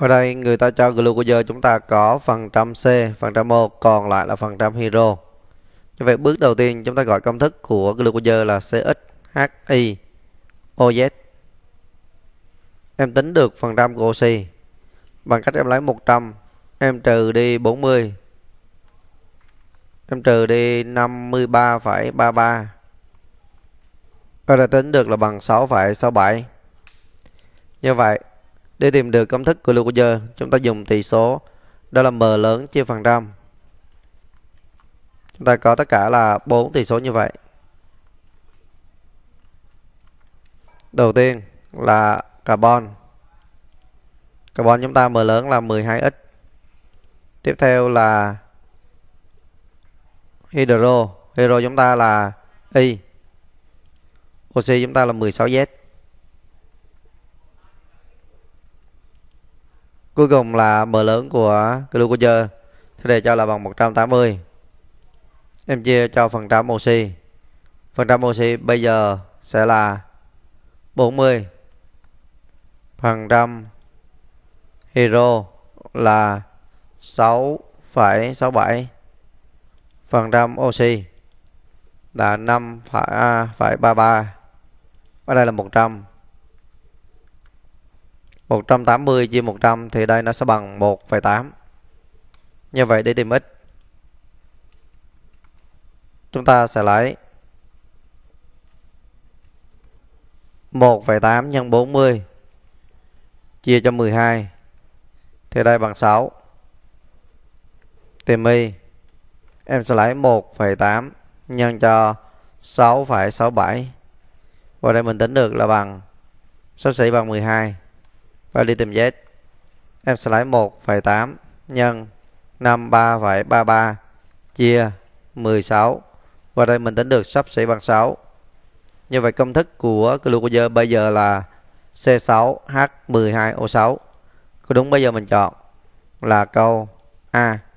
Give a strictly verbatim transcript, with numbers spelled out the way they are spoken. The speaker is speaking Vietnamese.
Ở đây người ta cho glucose chúng ta có phần trăm C, phần trăm O, còn lại là phần trăm hydro. Như vậy bước đầu tiên chúng ta gọi công thức của glucose là C X H I O Z. Em tính được phần trăm của oxy bằng cách em lấy một trăm, em trừ đi bốn mươi, em trừ đi năm mươi ba phẩy ba ba. Ở đây tính được là bằng sáu phẩy sáu bảy. Như vậy để tìm được công thức của glucose, chúng ta dùng tỷ số đó là M lớn chia phần trăm. Chúng ta có tất cả là bốn tỷ số như vậy. Đầu tiên là carbon. Carbon chúng ta M lớn là mười hai x. Tiếp theo là hydro. Hydro chúng ta là Y. Oxy chúng ta là mười sáu Z. Cuối cùng là M lớn của glucose, thế để cho là bằng một trăm tám mươi. Em chia cho phần trăm oxy. Phần trăm oxy bây giờ sẽ là bốn mươi. Phần trăm hydro là sáu phẩy sáu bảy. Phần trăm oxy là năm phẩy ba ba. Ở đây là một trăm. một trăm tám mươi chia một trăm thì đây nó sẽ bằng một phẩy tám. Như vậy để tìm x, chúng ta sẽ lấy một phẩy tám nhân bốn mươi chia cho mười hai thì đây bằng sáu. Tìm y, em sẽ lấy một phẩy tám nhân cho sáu phẩy sáu bảy. Và đây mình tính được là bằng xấp xỉ bằng mười hai. Và đi tìm z, em sẽ lấy một phẩy tám nhân năm mươi ba phẩy ba ba chia mười sáu. Và đây mình tính được xấp xỉ bằng sáu. Như vậy công thức của glucose bây giờ là C sáu H mười hai O sáu. Có đúng bây giờ mình chọn là câu A.